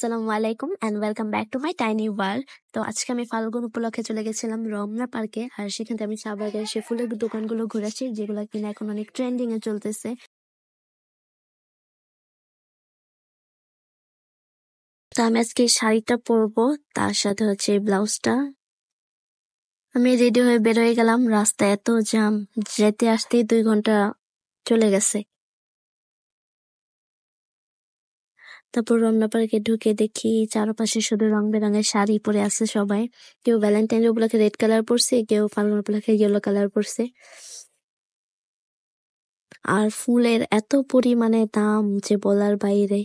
আসসালামু আলাইকুম and welcome back to my tiny world. তো আজকে আমি ফাল্গুন উপলক্ষে চলে গেছিলাম রমনা পার্কে, আর সেখান থেকে আমি শাহবাগের সে ফুলের দোকানগুলো ঘুরেছি যেগুলো কিনা এখন অনেক ট্রেন্ডিং এ চলতেছে। তো আমি আজকে এই শাড়িটা পরবো, তার সাথে হচ্ছে এই ব্লাউজটা। আমি রেডি হয়ে বের হয়ে গেলাম, রাস্তায় এত জ্যাম, যেতে আসতেই 2 ঘন্টা চলে গেছে। তারপর রমনা পার্কে ঢুকে দেখি চারপাশে শুধু রং বেরঙের শাড়ি পরে আছে সবাই। কেউ ভ্যালেন্টাইন উপলক্ষে রেড কালার পরছে, কেউ ফাল্গুন উপলক্ষে ইয়েলো কালার পরছে। আর ফুলের এত পরিমাণে দাম যে বলার বাইরে।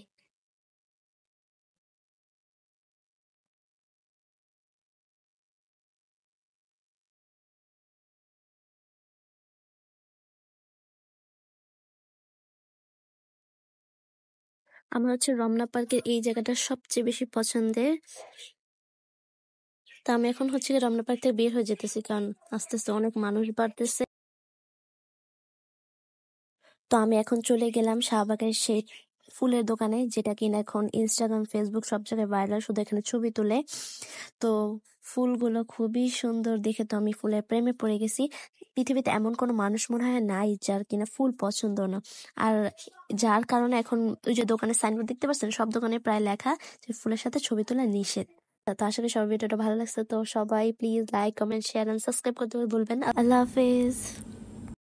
আমার হচ্ছে রমনা পার্কের এই জায়গাটা সবচেয়ে বেশি পছন্দের। তো আমি এখন হচ্ছে গিয়ে রমনা পার্ক থেকে বের হয়ে যেতেছি, কারণ আস্তে আস্তে অনেক মানুষ বাড়তেছে। তো আমি এখন চলে গেলাম শাহবাগের সেই ফুলের দোকানে, যেটা কিনা এখন ইনস্টাগ্রাম ফেসবুক সব জায়গায় ভাইরাল, শুধু এখানে ছবি তুলে। তো ফুলগুলো খুবই সুন্দর দেখে তো আমি ফুলের প্রেমে পড়ে গেছি। পৃথিবীতে এমন কোনো মানুষ মনে হয় নাই যার কিনা ফুল পছন্দ না। আর যার কারণে এখন ওই যে দোকানের সাইনবোর্ড দেখতে পাচ্ছেন, সব দোকানে প্রায় লেখা যে ফুলের সাথে ছবি তোলা নিষেধ। তো আসলে সবার ভিডিওটা ভালো লাগছে, তো সবাই please like comment share and subscribe করতে ভুলবেন না। আল্লাহ হাফেজ।